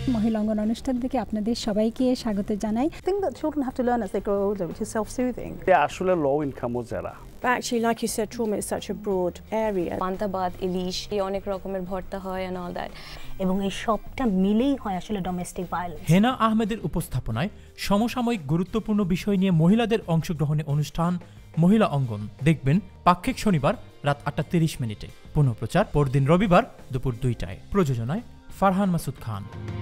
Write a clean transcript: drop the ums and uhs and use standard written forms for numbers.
মহিলা অঙ্গন অনুষ্ঠান থেকে আপনাদের সবাইকে স্বাগত জানাই। I think that children have to learn as they grow older, which is self-soothing. আসলে low income যারা But actually, like you said, trauma is such a broad area. পান্তাবাদ, ইলিশ, অনেক রকমের ভর্তা হয় and all that. এবং এই সবটা মিলেই হয় আসলে ডোমেস্টিক ভায়োলেন্স। হেনা আহমেদের উপস্থাপনায় সমসাময়িক গুরুত্বপূর্ণ বিষয় নিয়ে মহিলাদের অংশগ্রহণে অনুষ্ঠান মহিলা অঙ্গন দেখবেন পাক্ষিক শনিবার রাত 8:30 মিনিটে, পুনঃপ্রচার পরদিন রবিবার দুপুর 2টায়। প্রযোজনায় ফারহান মাসুদ খান।